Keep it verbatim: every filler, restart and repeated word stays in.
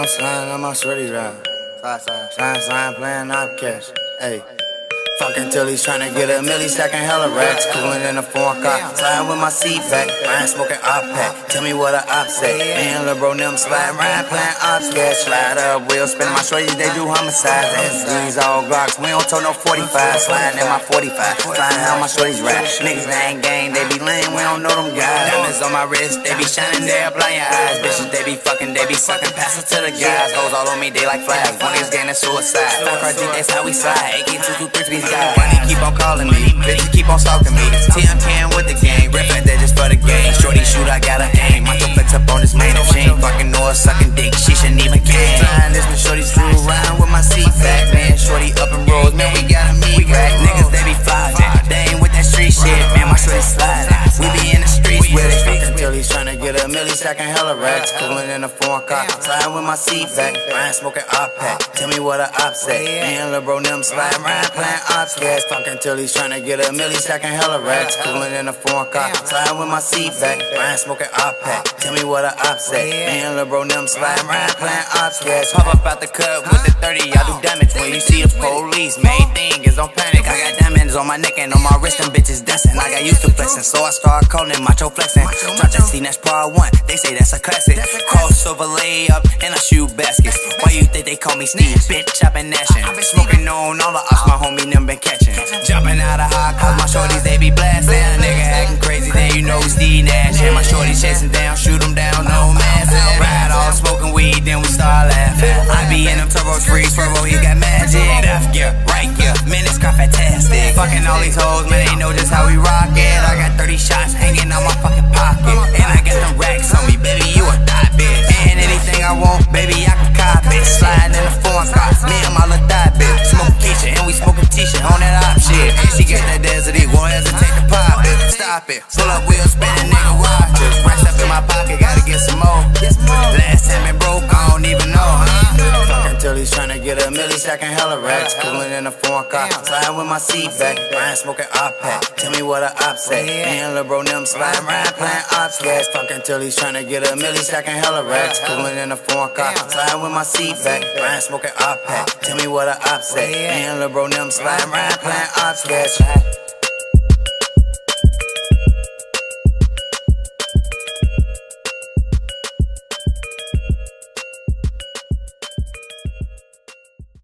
slime on my shorty ride. Slide, slide, slime, slime, playing op cash. Hey. Fucking till he's tryna get a milli, stacking hella racks. Coolin' in a foreign car, sliding with my seat back. Ryan smoking op pack, tell me what a op say. Me and Lil Bro them slide, Ryan playing ops gas. Slide up, wheel spin my shorties, they do homicides. S Ds all Glocks, we don't tow no forty-five. Sliding in my forty-five, sliding how my shorties rap. Niggas they ain't gang, they be lame, we don't know them guys. Diamonds on my wrist, they be shining, they up blind your eyes. Bitches, they be fucking, they be sucking, pass it to the guys. Hoes all on me, they like flags. One niggas gaining suicide. Fuck R G, that's how we slide. A K two two three three Money keep on calling me, bitches keep on stalking me. T M can with the gang, rip like that just for the game. Shorty shoot, I got a aim. My flex up on this man. If she ain't fucking nor sucking dick, she shouldn't even game. Flying this, my shorty's through around with my seat back. Man, shorty up in rolls, man, we got a meat rack. Niggas, they be flogging, they ain't with that street shit. Man, my shorty sliding, we be in the streets with it. Until he's tryna get a milli, stacking hella racks. Coolin' in a foreign car, sliding with my seat back. Ryan smoking op pack, tell me what a op say. Me and Lil Bro them slide, Ryan playing ops gas. Fucking till he's tryna get a milli, stacking hella racks. Coolin' in a foreign car, sliding with my seat back. Ryan smoking op pack, tell me what a op say. Me and Lil Bro them slide, Ryan playing ops gas. Hop up out the cut with the thirty, I do damage when you see the police. Main thing is don't panic, I got diamonds on my neck and on my wrist, them bitches dancing. I got used to flexing, so I started calling macho flexing. Try to see that's part one, they say that's a classic. Crossover layup and I shoot baskets. Why you think they call me Steve? Bitch, I've been gnashing. Smoking on all the ops, my homie them been catching. Jumping out of high cause my shorties they be blasting. Nigga acting crazy, then you know Steve Nash. And my shorties chasing down, shoot them down, no mask. Ride off, smoking weed, then we start laughing. I be in them turbos free, Swervo, he got magic. Left gear, right gear, minutes got fantastic. Fucking all these hoes, man, they know just how we rock it. I got thirty shots hanging out my fucking pocket. And I got them racks on me, baby, you a thot bitch. And anything I want, baby, I can cop it. Sliding in the foreign car, me and my little thot bitch. Smoke Keisha, and we smoking Tisha on that op shit. She got that desert, won't hesitate to pop it. Stop it, pull up wheel, spinning, nigga, watch it. Racks up in my pocket, gotta get some more. Last time been broke, I don't even know, huh? Fucking till he's tryna get a milli, stacking hella racks. Coolin' in a foreign car, sliding with my seat back. Ryan smoking op pack, tell me what a op say. Me and Lil Bro them slide, Ryan playing ops gas. Fucking till he's tryna get a milli, stacking hella racks. Coolin' in a foreign car, sliding with my seat back. Ryan smoking op pack, tell me what a op say. Me and Lil Bro them slide, Ryan playing ops gas.